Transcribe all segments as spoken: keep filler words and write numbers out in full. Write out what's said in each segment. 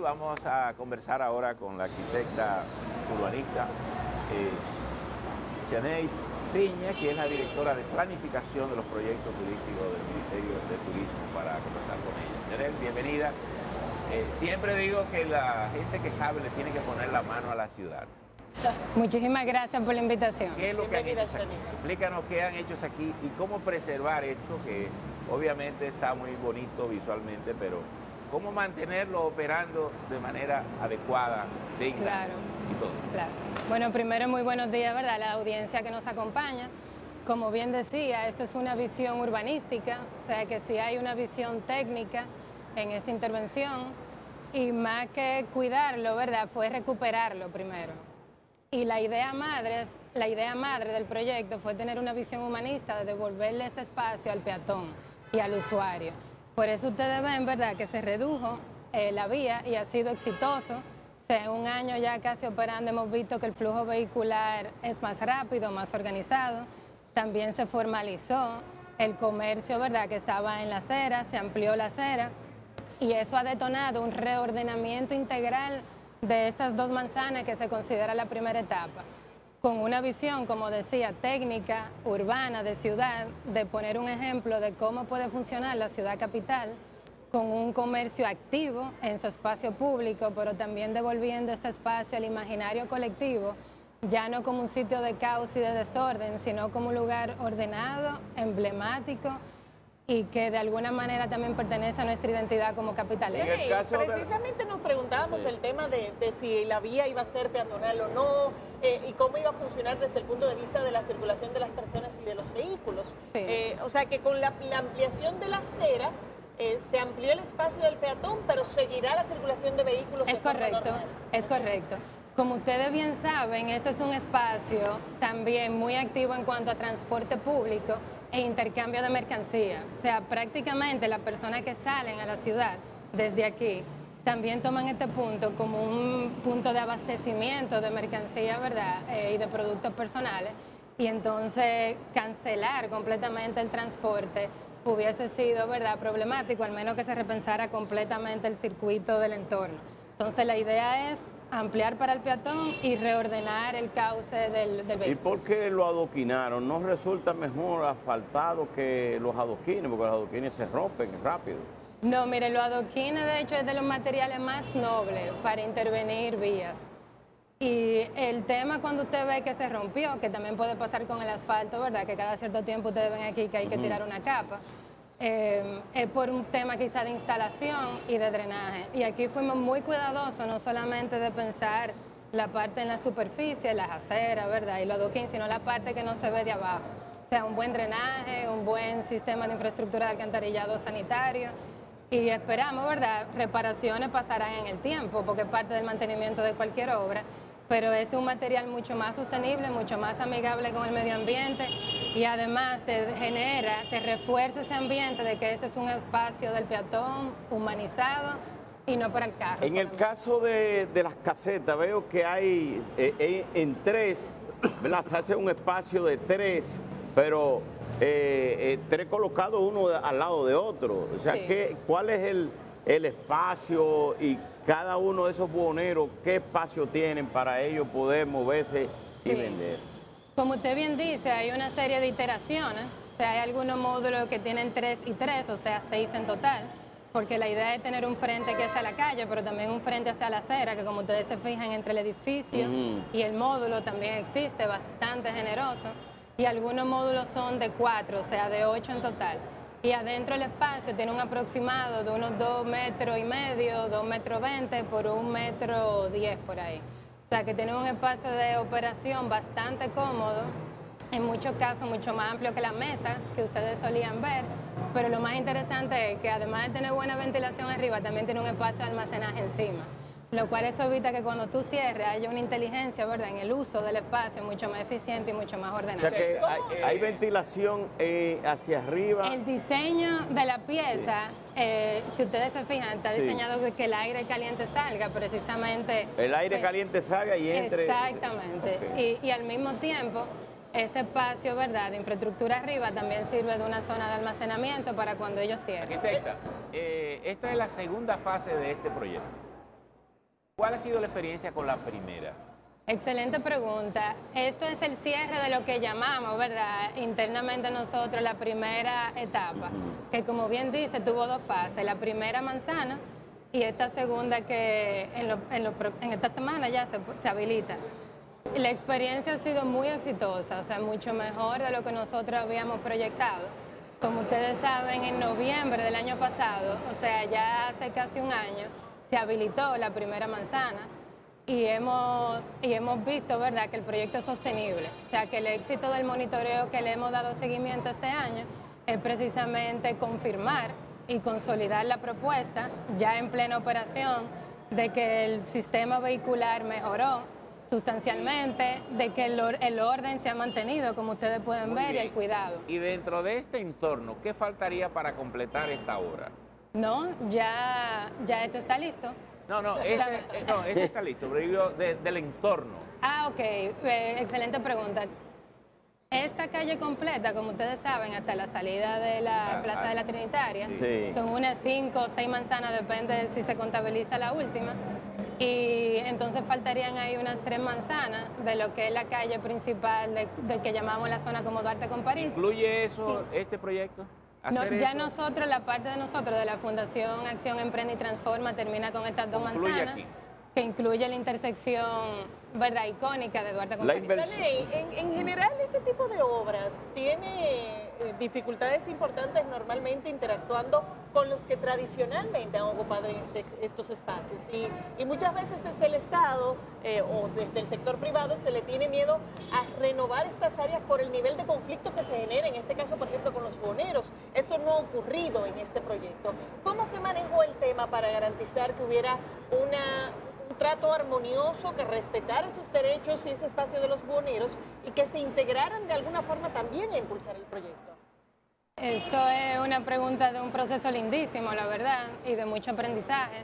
vamos a conversar ahora con la arquitecta urbanista eh, Yaney Piña, que es la directora de planificación de los proyectos turísticos del Ministerio de Turismo, para conversar con ella. Yaney, bienvenida. Eh, siempre digo que la gente que sabe le tiene que poner la mano a la ciudad. Muchísimas gracias por la invitación. ¿Qué es lo que han hecho aquí? Explícanos qué han hecho aquí y cómo preservar esto, que obviamente está muy bonito visualmente, pero cómo mantenerlo operando de manera adecuada, digna, claro, y todo. Claro. Bueno, primero muy buenos días, ¿verdad?, a la audiencia que nos acompaña. Como bien decía, esto es una visión urbanística, o sea que si hay una visión técnica en esta intervención, y más que cuidarlo, ¿verdad?, fue recuperarlo primero. Y la idea madre, la idea madre del proyecto fue tener una visión humanista de devolverle este espacio al peatón y al usuario. Por eso ustedes ven, ¿verdad?, que se redujo eh, la vía y ha sido exitoso. O sea, en un año ya casi operando hemos visto que el flujo vehicular es más rápido, más organizado. También se formalizó el comercio, ¿verdad?, que estaba en la acera, se amplió la acera y eso ha detonado un reordenamiento integral de estas dos manzanas que se considera la primera etapa, con una visión, como decía, técnica, urbana, de ciudad, de poner un ejemplo de cómo puede funcionar la ciudad capital con un comercio activo en su espacio público, pero también devolviendo este espacio al imaginario colectivo, ya no como un sitio de caos y de desorden, sino como un lugar ordenado, emblemático, y que de alguna manera también pertenece a nuestra identidad como capitaleños. Sí, precisamente nos preguntábamos sí. el tema de, de si la vía iba a ser peatonal o no, eh, y cómo iba a funcionar desde el punto de vista de la circulación de las personas y de los vehículos. Sí. Eh, o sea que con la, la ampliación de la acera, eh, se amplió el espacio del peatón, pero seguirá la circulación de vehículos. Es correcto, es correcto. Como ustedes bien saben, este es un espacio también muy activo en cuanto a transporte público e intercambio de mercancía. O sea, prácticamente las personas que salen a la ciudad desde aquí también toman este punto como un punto de abastecimiento de mercancía, ¿verdad?, eh, y de productos personales. Y entonces cancelar completamente el transporte hubiese sido, ¿verdad?, problemático, al menos que se repensara completamente el circuito del entorno. Entonces la idea es ampliar para el peatón y reordenar el cauce del, del vehículo. ¿Y por qué lo adoquinaron? ¿No resulta mejor asfaltado que los adoquines? Porque los adoquines se rompen rápido. No, mire, los adoquines de hecho es de los materiales más nobles para intervenir vías. Y el tema cuando usted ve que se rompió, que también puede pasar con el asfalto, ¿verdad?, que cada cierto tiempo ustedes ven aquí que hay que uh-huh. tirar una capa. Eh, es por un tema quizá de instalación y de drenaje. Y aquí fuimos muy cuidadosos, no solamente de pensar la parte en la superficie, las aceras, ¿verdad?, y los adoquines, sino la parte que no se ve de abajo. O sea, un buen drenaje, un buen sistema de infraestructura de alcantarillado sanitario. Y esperamos, ¿verdad?, reparaciones pasarán en el tiempo, porque es parte del mantenimiento de cualquier obra. Pero este es un material mucho más sostenible, mucho más amigable con el medio ambiente y además te genera, te refuerza ese ambiente de que ese es un espacio del peatón humanizado y no para el carro. En solamente. El caso de, de las casetas, veo que hay eh, en tres, ¿verdad?, se hace un espacio de tres, pero eh, eh, tres colocados uno al lado de otro. O sea, sí. ¿qué, ¿cuál es el, el espacio y cada uno de esos buhoneros, qué espacio tienen para ellos poder moverse y sí. vender? Como usted bien dice, hay una serie de iteraciones, o sea, hay algunos módulos que tienen tres y tres, o sea, seis en total, porque la idea es tener un frente que es hacia la calle, pero también un frente hacia la acera, que como ustedes se fijan entre el edificio uh-huh. y el módulo también existe, bastante generoso, y algunos módulos son de cuatro, o sea, de ocho en total. Y adentro el espacio tiene un aproximado de unos dos metros y medio, dos metros veinte por un metro diez por ahí. O sea que tiene un espacio de operación bastante cómodo, en muchos casos mucho más amplio que la mesa que ustedes solían ver, pero lo más interesante es que además de tener buena ventilación arriba, también tiene un espacio de almacenaje encima, lo cual eso evita que cuando tú cierres haya una inteligencia, ¿verdad?, en el uso del espacio mucho más eficiente y mucho más ordenado. O sea que hay, hay ventilación eh, hacia arriba. El diseño de la pieza, sí. eh, si ustedes se fijan, está diseñado sí. de que el aire caliente salga precisamente. El aire eh, caliente salga y entre. Exactamente. Okay. Y, y al mismo tiempo, ese espacio, ¿verdad?, de infraestructura arriba también sirve de una zona de almacenamiento para cuando ellos cierren. Arquitecta, eh, esta es la segunda fase de este proyecto. ¿Cuál ha sido la experiencia con la primera? Excelente pregunta. Esto es el cierre de lo que llamamos, ¿verdad?, internamente nosotros la primera etapa, que como bien dice, tuvo dos fases. La primera manzana y esta segunda que en, lo, en, lo, en esta semana ya se, se habilita. La experiencia ha sido muy exitosa, o sea, mucho mejor de lo que nosotros habíamos proyectado. Como ustedes saben, en noviembre del año pasado, o sea, ya hace casi un año, se habilitó la primera manzana y hemos, y hemos visto, ¿verdad?, que el proyecto es sostenible. O sea, que el éxito del monitoreo que le hemos dado seguimiento este año es precisamente confirmar y consolidar la propuesta ya en plena operación de que el sistema vehicular mejoró sustancialmente, de que el, or el orden se ha mantenido, como ustedes pueden Muy ver, bien. y el cuidado. Y dentro de este entorno, ¿qué faltaría para completar esta obra? No, ya, ya esto está listo. No, no, este, eh, no, este está listo, pero digo de, del entorno. Ah, ok, eh, excelente pregunta. Esta calle completa, como ustedes saben, hasta la salida de la Ah, Plaza ah, de la Trinitaria, sí. son unas cinco o seis manzanas, depende de si se contabiliza la última. Y entonces faltarían ahí unas tres manzanas de lo que es la calle principal de, de que llamamos la zona como Duarte con París. ¿Incluye eso, este proyecto? No, ¿Hacer ya eso? nosotros, la parte de nosotros, de la Fundación Acción Emprende y Transforma, termina con estas dos Concluye manzanas, aquí. que incluye la intersección, ¿verdad?, icónica de Duarte con La París. inversión. Daney, en, en general, este tipo de obras tiene eh, dificultades importantes normalmente interactuando con los que tradicionalmente han ocupado este, estos espacios. Y, y muchas veces desde el Estado eh, o desde el sector privado se le tiene miedo a renovar estas áreas por el nivel de conflicto que se genera, en este caso, por ejemplo, con los boneros. Esto no ha ocurrido en este proyecto. ¿Cómo se manejó el tema para garantizar que hubiera una... un trato armonioso, que respetara sus derechos y ese espacio de los buhoneros y que se integraran de alguna forma también a impulsar el proyecto? Eso es una pregunta de un proceso lindísimo, la verdad, y de mucho aprendizaje.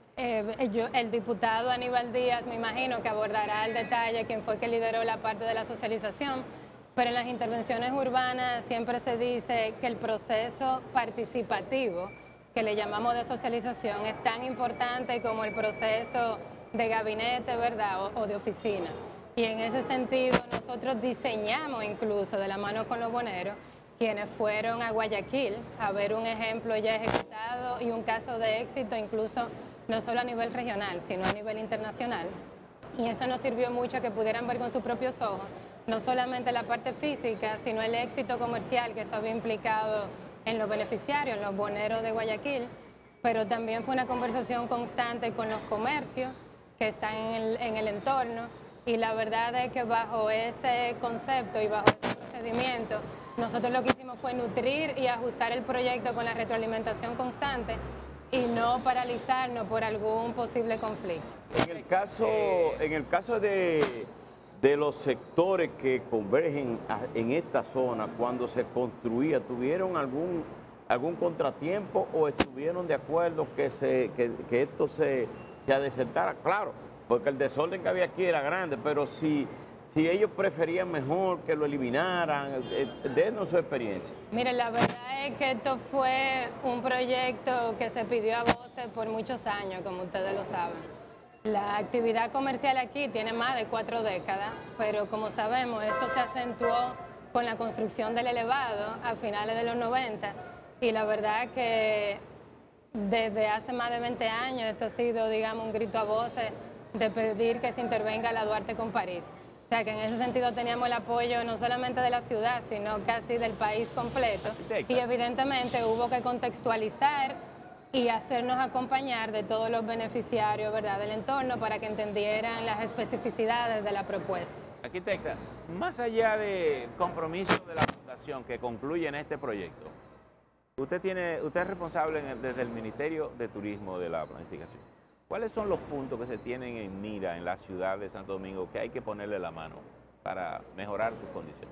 Eh, yo, el diputado Aníbal Díaz, me imagino que abordará al detalle quién fue que lideró la parte de la socialización, pero en las intervenciones urbanas siempre se dice que el proceso participativo, que le llamamos de socialización, es tan importante como el proceso de gabinete, ¿verdad?, o, o de oficina. Y en ese sentido nosotros diseñamos incluso de la mano con los boneros, quienes fueron a Guayaquil a ver un ejemplo ya ejecutado y un caso de éxito, incluso no solo a nivel regional, sino a nivel internacional. Y eso nos sirvió mucho que pudieran ver con sus propios ojos, no solamente la parte física, sino el éxito comercial que eso había implicado en los beneficiarios, en los boneros de Guayaquil, pero también fue una conversación constante con los comercios que están en el, en el entorno, y la verdad es que bajo ese concepto y bajo ese procedimiento, nosotros lo que hicimos fue nutrir y ajustar el proyecto con la retroalimentación constante y no paralizarnos por algún posible conflicto. En el caso, en el caso de, de los sectores que convergen a- en esta zona, cuando se construía, ¿tuvieron algún, algún contratiempo o estuvieron de acuerdo que, se, que, que esto se, se adesertara? Claro, porque el desorden que había aquí era grande, pero si... Si ellos preferían mejor que lo eliminaran, eh, denos su experiencia. Mire, la verdad es que esto fue un proyecto que se pidió a voces por muchos años, como ustedes lo saben. La actividad comercial aquí tiene más de cuatro décadas, pero como sabemos, esto se acentuó con la construcción del elevado a finales de los noventa, y la verdad que desde hace más de veinte años esto ha sido, digamos, un grito a voces de pedir que se intervenga la Duarte con París. O sea que en ese sentido teníamos el apoyo no solamente de la ciudad, sino casi del país completo. Y evidentemente hubo que contextualizar y hacernos acompañar de todos los beneficiarios, ¿verdad?, del entorno, para que entendieran las especificidades de la propuesta. Arquitecta, más allá del compromiso de la Fundación que concluye en este proyecto, usted, tiene, usted es responsable en el- desde el Ministerio de Turismo de la Planificación. ¿Cuáles son los puntos que se tienen en mira en la ciudad de Santo Domingo que hay que ponerle la mano para mejorar sus condiciones?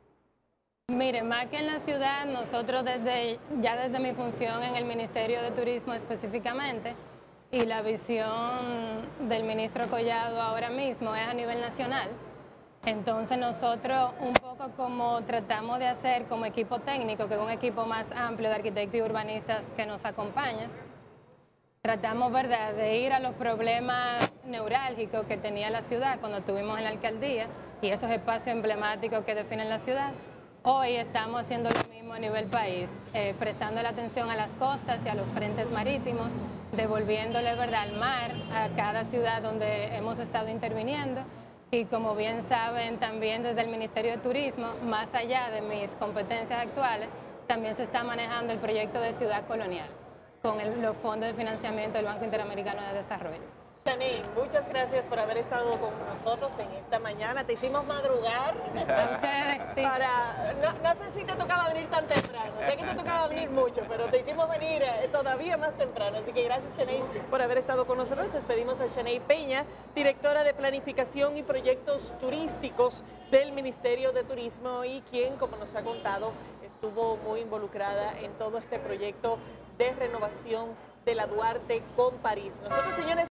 Mire, más que en la ciudad, nosotros desde, ya desde mi función en el Ministerio de Turismo específicamente, y la visión del ministro Collado ahora mismo es a nivel nacional. Entonces nosotros un poco como tratamos de hacer como equipo técnico, que es un equipo más amplio de arquitectos y urbanistas que nos acompaña, tratamos, ¿verdad?, de ir a los problemas neurálgicos que tenía la ciudad cuando estuvimos en la alcaldía y esos espacios emblemáticos que definen la ciudad. Hoy estamos haciendo lo mismo a nivel país, eh, prestando la atención a las costas y a los frentes marítimos, devolviéndole, ¿verdad?, al mar a cada ciudad donde hemos estado interviniendo. Y como bien saben, también desde el Ministerio de Turismo, más allá de mis competencias actuales, también se está manejando el proyecto de Ciudad Colonial con el, los fondos de financiamiento del Banco Interamericano de Desarrollo. Chaney, muchas gracias por haber estado con nosotros en esta mañana. Te hicimos madrugar. Sí. Para, no, no sé si te tocaba venir tan temprano. Sé que te tocaba venir mucho, pero te hicimos venir eh, todavía más temprano. Así que gracias, Chaney, por haber estado con nosotros. Despedimos a Chaney Peña, directora de Planificación y Proyectos Turísticos del Ministerio de Turismo y quien, como nos ha contado, estuvo muy involucrada en todo este proyecto de renovación de la Duarte con París. Nosotros, señores,